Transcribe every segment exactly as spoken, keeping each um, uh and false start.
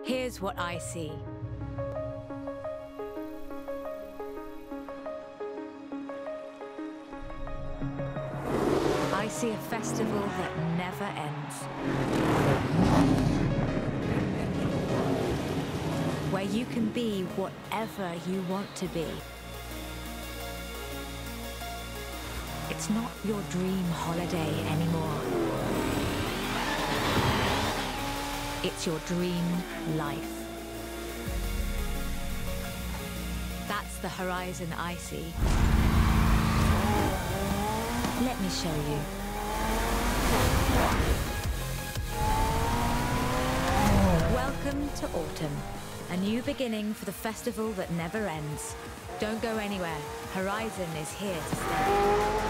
Here's what I see. I see a festival that never ends. Where you can be whatever you want to be. It's not your dream holiday anymore. It's your dream life. That's the horizon I see. Let me show you. Welcome to autumn. A new beginning for the festival that never ends. Don't go anywhere. Horizon is here to stay.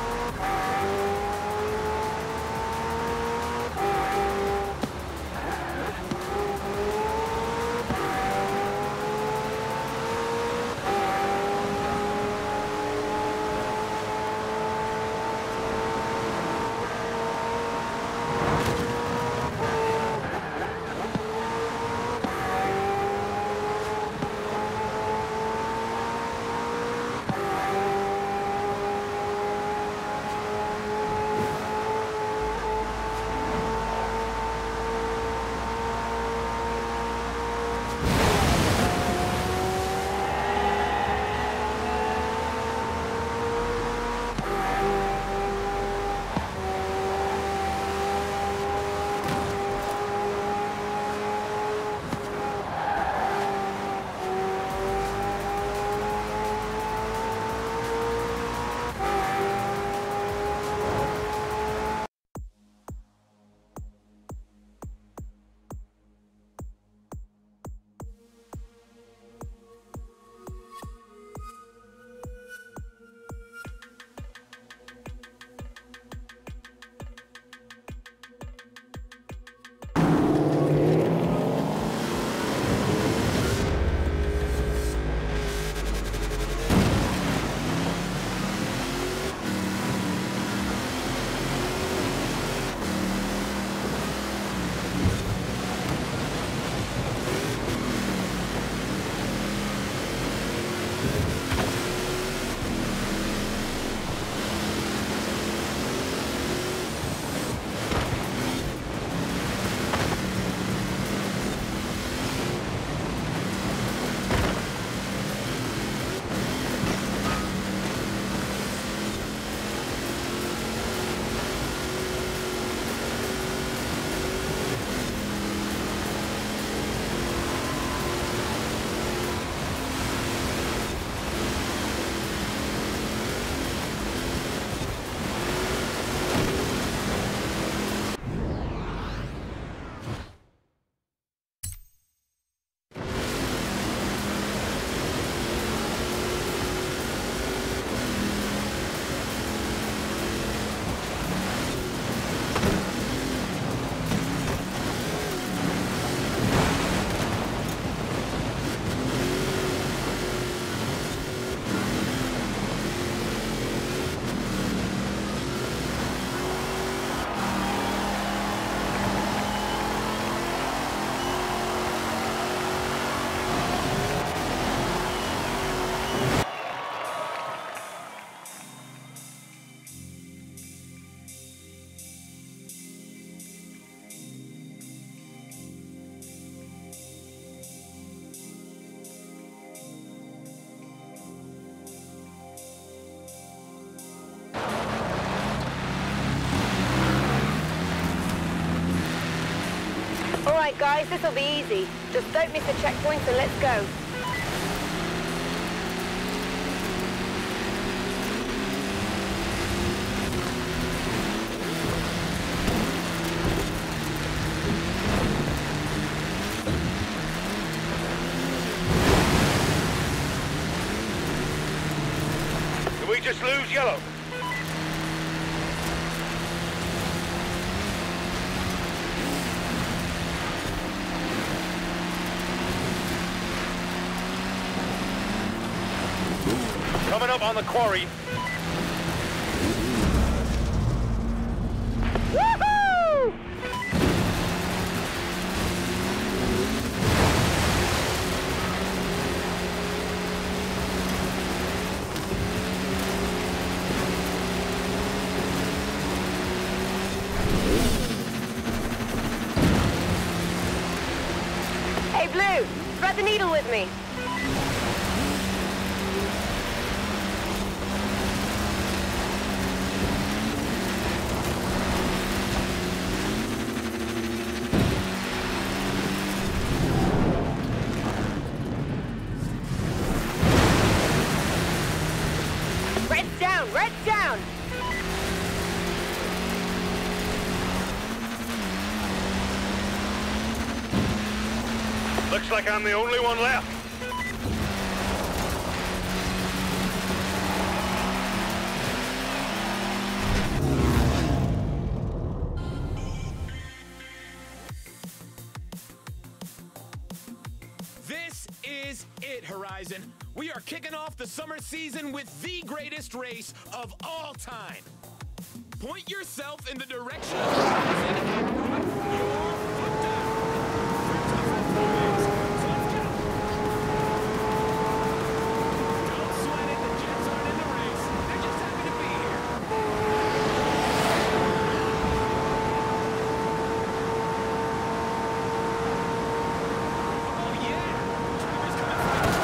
Alright guys, this'll be easy. Just don't miss the checkpoints and let's go. Did we just lose yellow? Coming up on the quarry. Woohoo! Lou, thread the needle with me. Red's down, red's down! Looks like I'm the only one left. This is it, Horizon. We are kicking off the summer season with the greatest race of all time. Point yourself in the direction of Horizon and put your foot down. We're tough on four so let's go. Don't sweat it, the Jets aren't in the race. They're just happy to be here. Oh yeah, Trevor's coming for the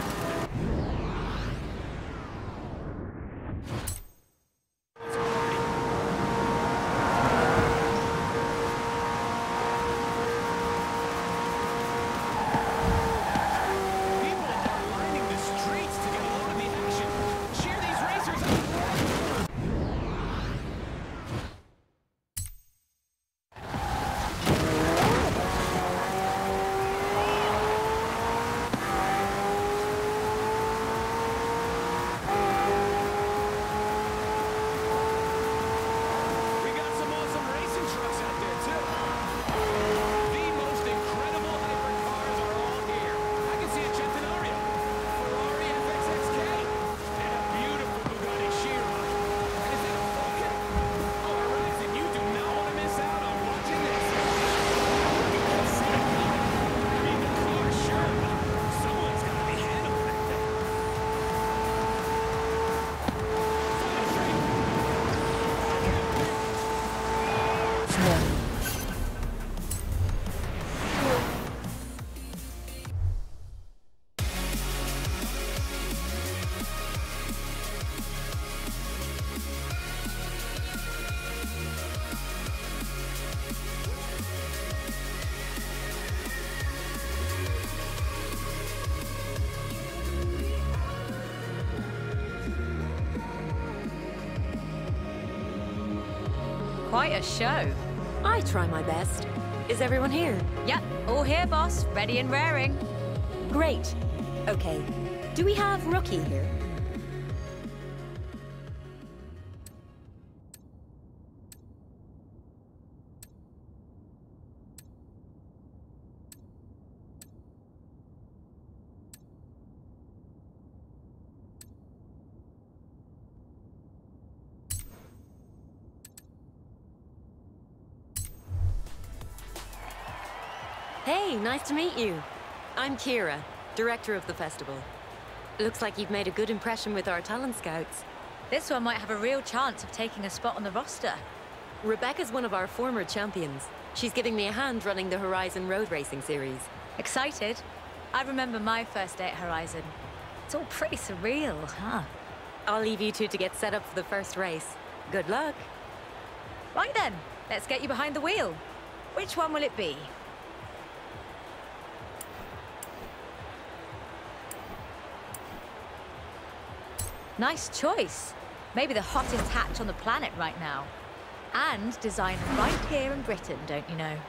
People are lining the streets to get a load of the action. Cheer these racers up. We got some awesome racing trucks out there too. The most incredible hypercars are all here. I can see a Centenario, Ferrari F X X K, and a beautiful Bugatti Chiron. And is that a Vulcan? Oh, Horizon, you do not want to miss out on watching this. You can see it coming. I mean, the car, sure, but someone's got to be handling that thing. Final straight. Quite a show. I try my best. Is everyone here? Yep, all here, boss. Ready and raring. Great. Okay. Do we have Rookie here? Hey, nice to meet you. I'm Kira, director of the festival. Looks like you've made a good impression with our talent scouts. This one might have a real chance of taking a spot on the roster. Rebecca's one of our former champions. She's giving me a hand running the Horizon Road Racing Series. Excited? I remember my first day at Horizon. It's all pretty surreal, huh? I'll leave you two to get set up for the first race. Good luck. Right then, let's get you behind the wheel. Which one will it be? Nice choice. Maybe the hottest hatch on the planet right now. And designed right here in Britain, don't you know?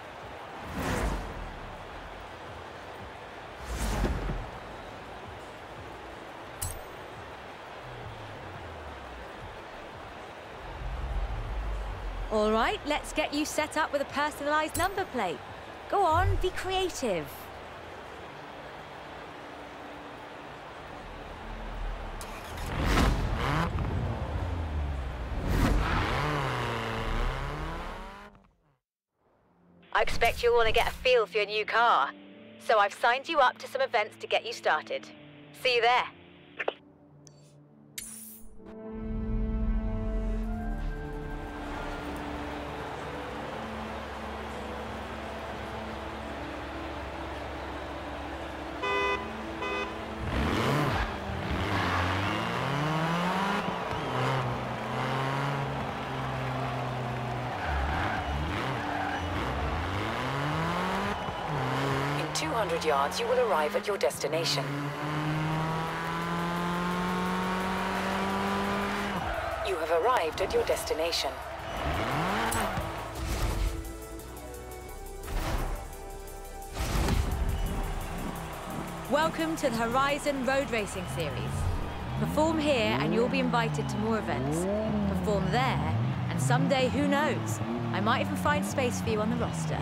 All right, let's get you set up with a personalized number plate. Go on, be creative. I expect you'll want to get a feel for your new car. So I've signed you up to some events to get you started. See you there. two hundred yards, you will arrive at your destination. You have arrived at your destination. Welcome to the Horizon Road Racing Series. Perform here and you'll be invited to more events. Perform there, and someday, who knows, I might even find space for you on the roster.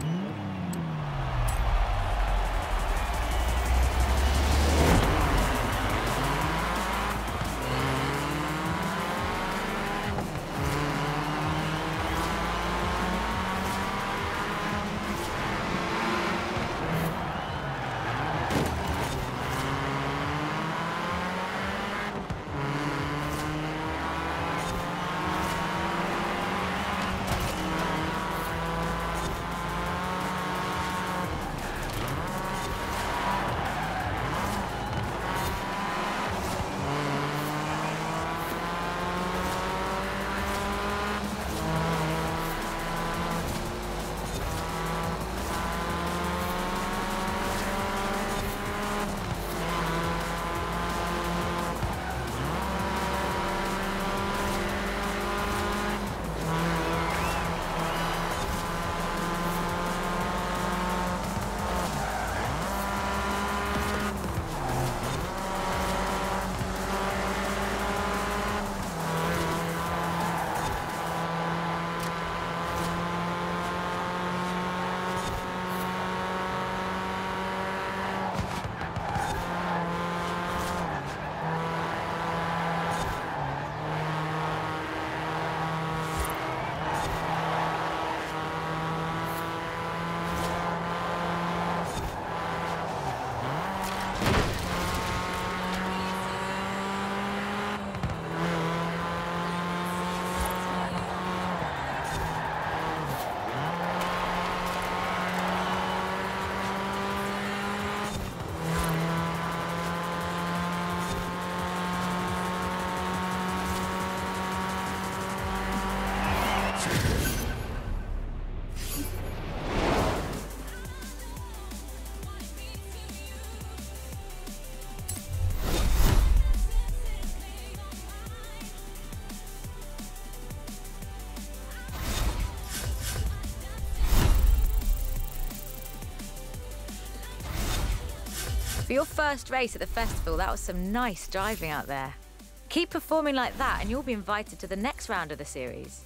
For your first race at the festival, that was some nice driving out there. Keep performing like that and you'll be invited to the next round of the series.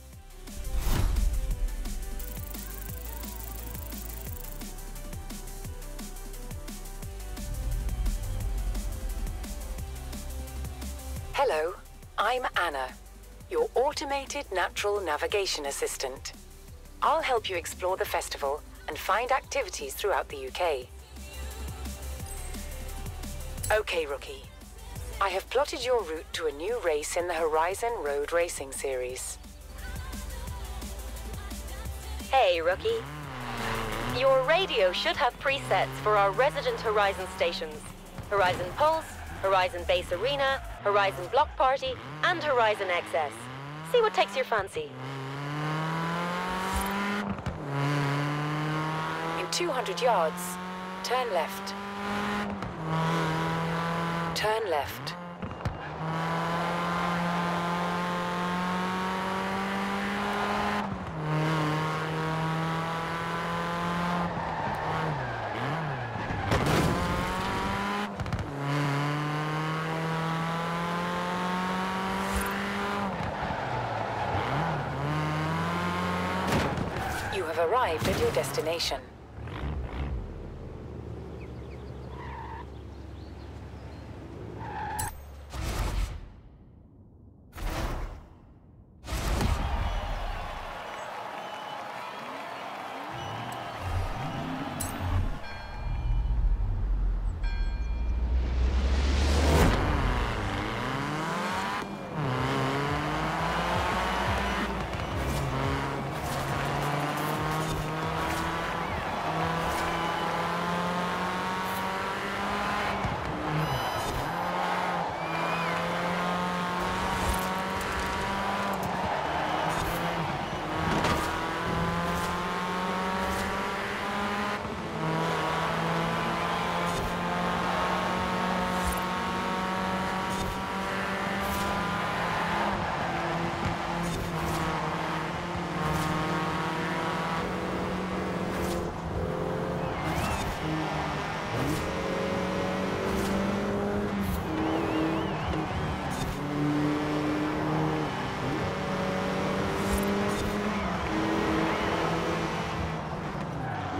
Hello, I'm Anna, your automated natural navigation assistant. I'll help you explore the festival and find activities throughout the U K. Okay, Rookie. I have plotted your route to a new race in the Horizon Road Racing Series. Hey, Rookie. Your radio should have presets for our resident Horizon stations. Horizon Pulse, Horizon Base Arena, Horizon Block Party, and Horizon X S. See what takes your fancy. In two hundred yards, turn left. Turn left. You have arrived at your destination.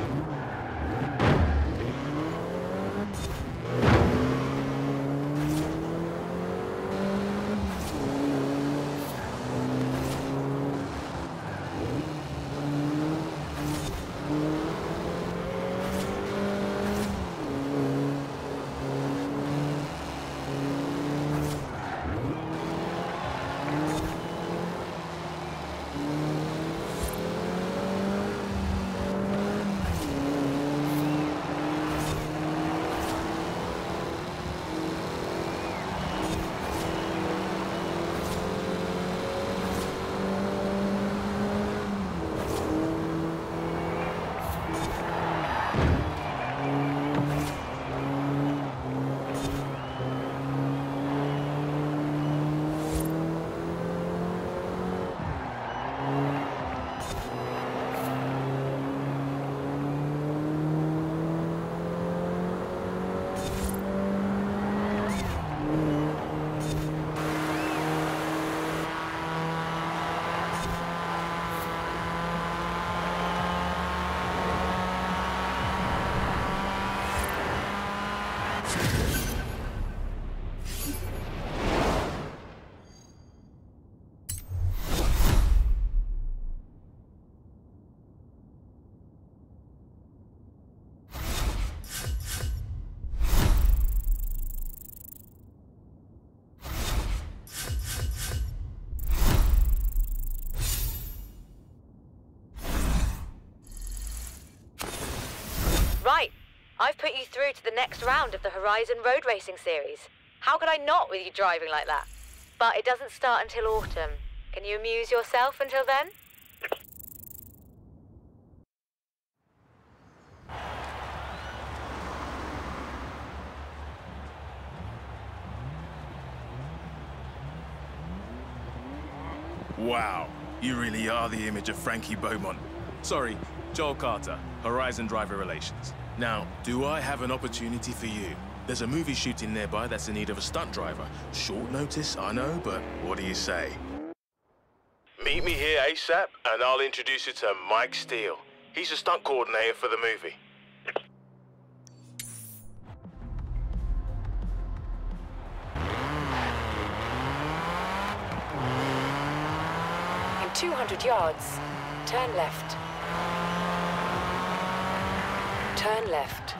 Right. I've put you through to the next round of the Horizon Road Racing Series. How could I not with you driving like that? But it doesn't start until autumn. Can you amuse yourself until then? Wow, you really are the image of Frankie Beaumont. Sorry, Joel Carter, Horizon Driver Relations. Now, do I have an opportunity for you? There's a movie shooting nearby that's in need of a stunt driver. Short notice, I know, but what do you say? Meet me here ASAP, and I'll introduce you to Mike Steele. He's a stunt coordinator for the movie. In two hundred yards, turn left. Turn left.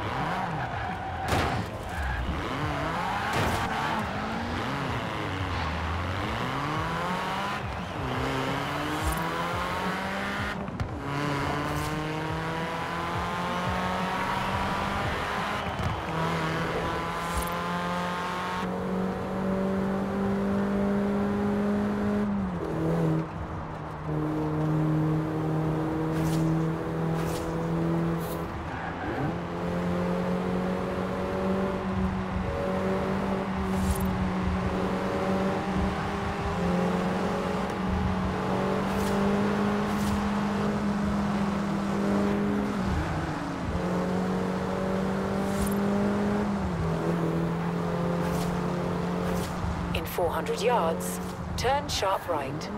four hundred yards, turn sharp right.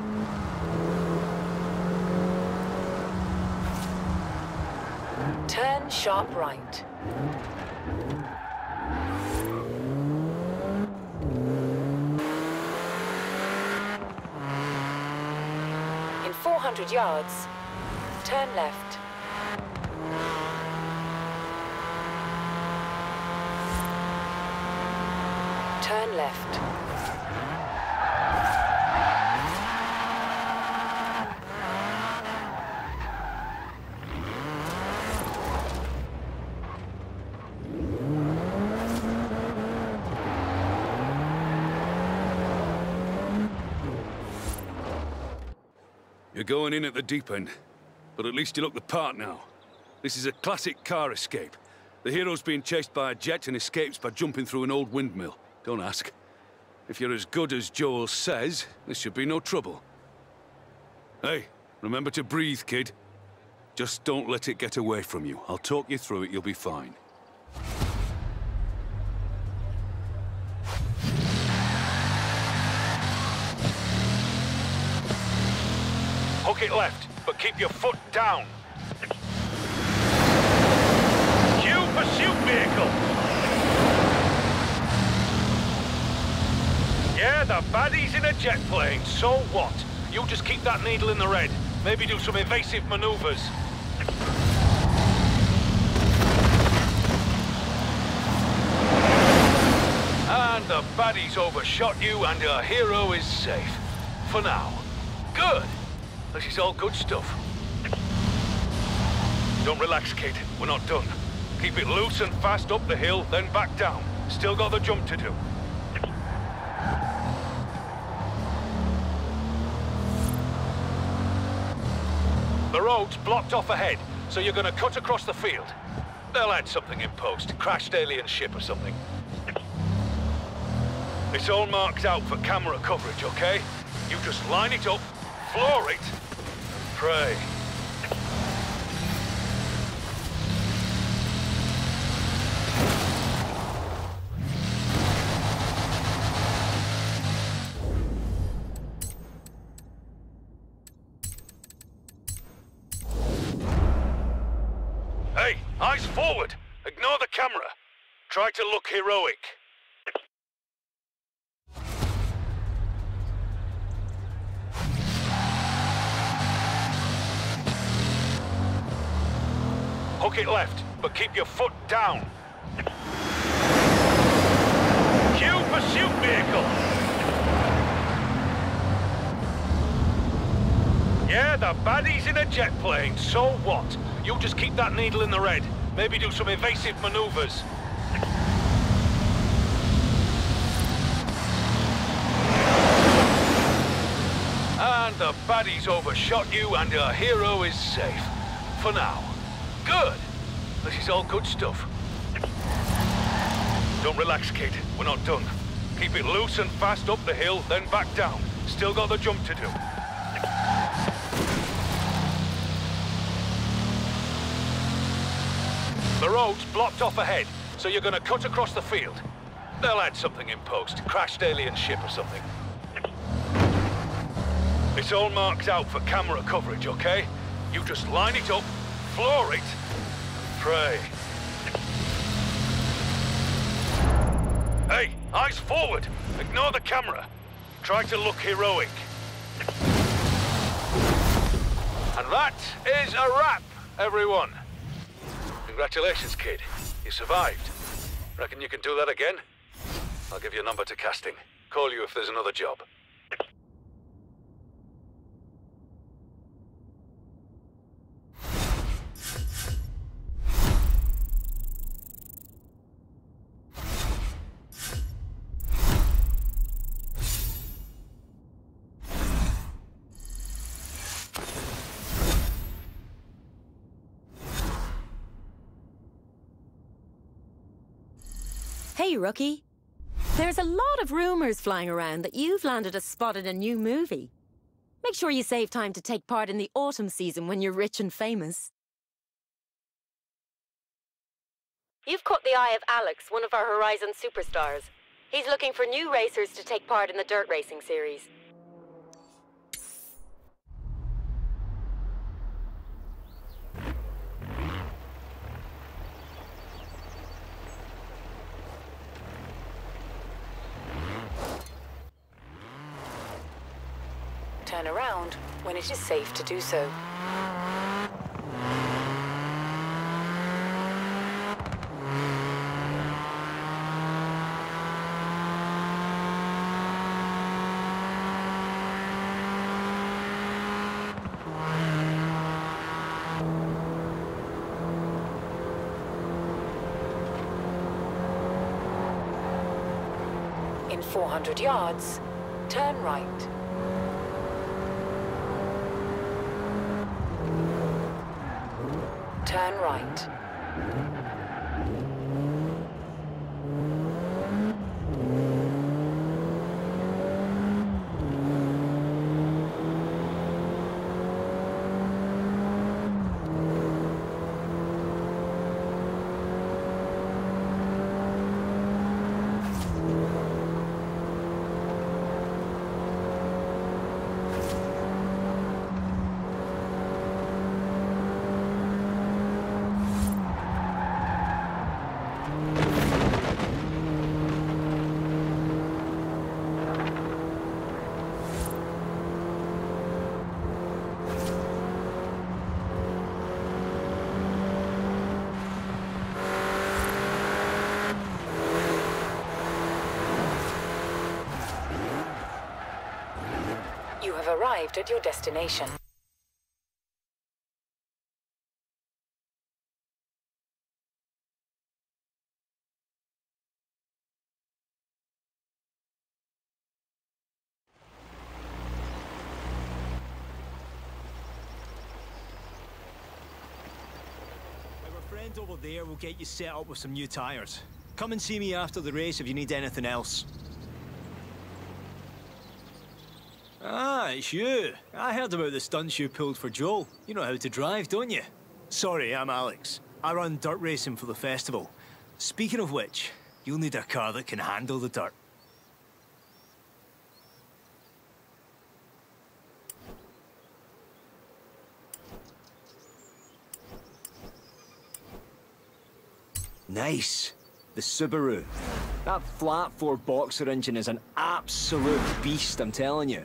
Turn sharp right. In four hundred yards, turn left. Turn left. You're going in at the deep end, but at least you look the part now. This is a classic car escape. The hero's being chased by a jet and escapes by jumping through an old windmill. Don't ask. If you're as good as Joel says, this should be no trouble. Hey, remember to breathe, kid. Just don't let it get away from you. I'll talk you through it, you'll be fine. Hook it left, but keep your foot down. vehicle! Yeah, the baddie's in a jet plane, so what? You just keep that needle in the red. Maybe do some evasive maneuvers. And the baddie's overshot you and your hero is safe. For now. Good! This is all good stuff. Don't relax, kid. We're not done. Keep it loose and fast up the hill, then back down. Still got the jump to do. The road's blocked off ahead, so you're gonna cut across the field. They'll add something in post. Crashed alien ship or something. It's all marked out for camera coverage, okay? You just line it up, floor it, and pray. Hey, eyes forward! Ignore the camera. Try to look heroic. Hook it left, but keep your foot down. Cue pursuit vehicle! Yeah, the baddie's in a jet plane, so what? You just keep that needle in the red. Maybe do some evasive maneuvers. And the baddie's overshot you and your hero is safe. For now. Good! This is all good stuff. Don't relax, kid. We're not done. Keep it loose and fast up the hill, then back down. Still got the jump to do. The road's blocked off ahead, so you're gonna cut across the field. They'll add something in post. Crashed alien ship or something. It's all marked out for camera coverage, okay? You just line it up, floor it, and pray. Hey, eyes forward! Ignore the camera. Try to look heroic. And that is a wrap, everyone. Congratulations, kid. You survived. Reckon you can do that again? I'll give you a number to casting. Call you if there's another job. Hey, rookie. There's a lot of rumors flying around that you've landed a spot in a new movie. Make sure you save time to take part in the autumn season when you're rich and famous. You've caught the eye of Alex, one of our Horizon superstars. He's looking for new racers to take part in the dirt racing series. Turn around when it is safe to do so. In four hundred yards, turn right. Turn right. have arrived at your destination. Friend over there will get you set up with some new tires. Come and see me after the race if you need anything else. Ah, it's you. I heard about the stunts you pulled for Joel. You know how to drive, don't you? Sorry, I'm Alex. I run dirt racing for the festival. Speaking of which, you'll need a car that can handle the dirt. Nice. The Subaru. That flat four boxer engine is an absolute beast, I'm telling you.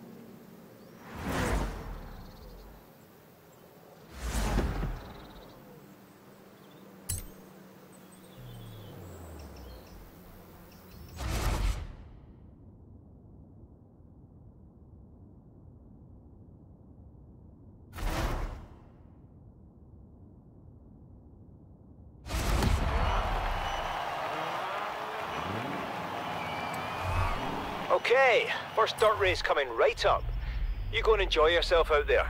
Okay, first dirt race coming right up. You go and enjoy yourself out there.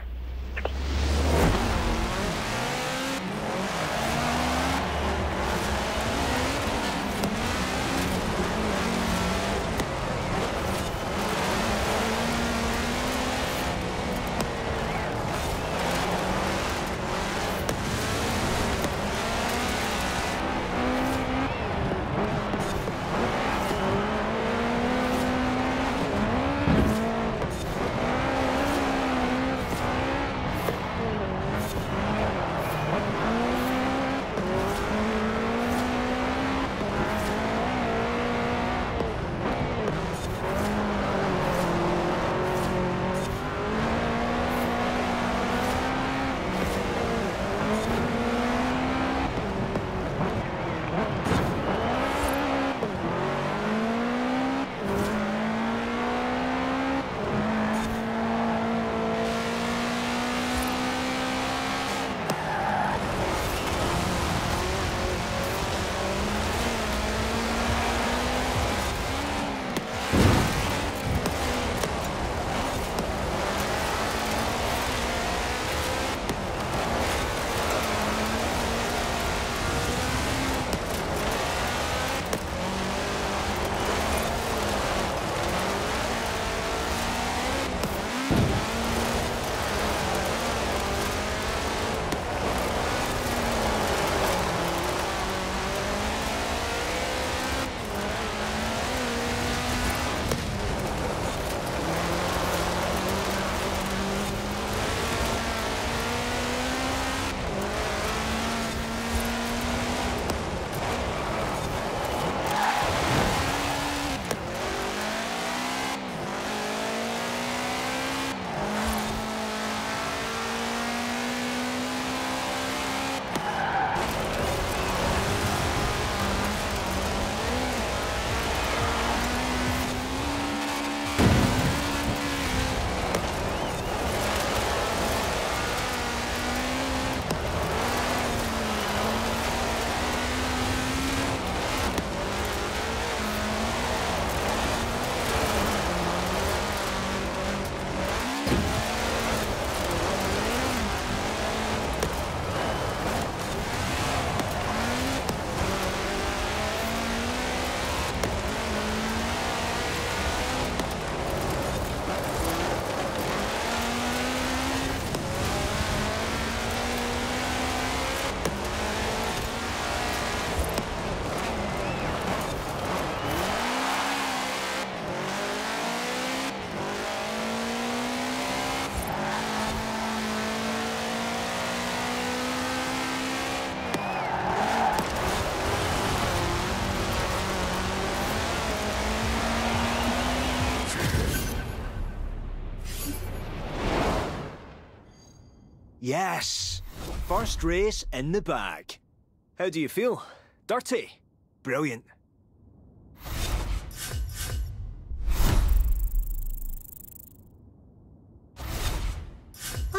Yes! First race in the bag. How do you feel? Dirty? Brilliant.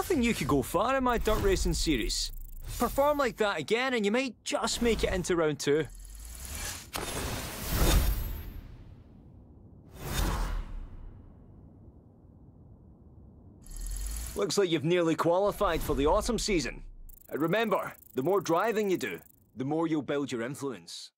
think you could go far in my dirt racing series. Perform like that again and you might just make it into round two. Looks like you've nearly qualified for the autumn season. And remember, the more driving you do, the more you'll build your influence.